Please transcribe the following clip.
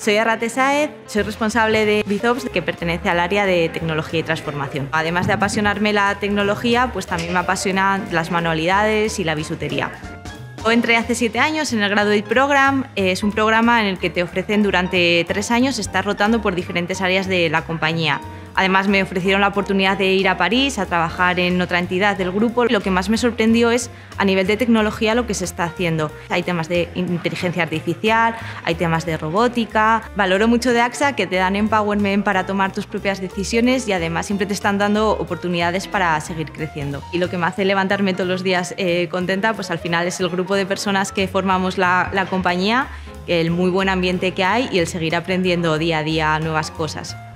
Soy Arrate Sáez, soy responsable de BizOps, que pertenece al área de tecnología y transformación. Además de apasionarme la tecnología, pues también me apasionan las manualidades y la bisutería. Yo entré hace 7 años en el Graduate Program. Es un programa en el que te ofrecen durante 3 años estar rotando por diferentes áreas de la compañía. Además, me ofrecieron la oportunidad de ir a París a trabajar en otra entidad del grupo. Lo que más me sorprendió es, a nivel de tecnología, lo que se está haciendo. Hay temas de inteligencia artificial, hay temas de robótica. Valoro mucho de AXA que te dan empowerment para tomar tus propias decisiones y además siempre te están dando oportunidades para seguir creciendo. Y lo que me hace levantarme todos los días contenta, pues al final es el grupo de personas que formamos la compañía, el muy buen ambiente que hay y el seguir aprendiendo día a día nuevas cosas.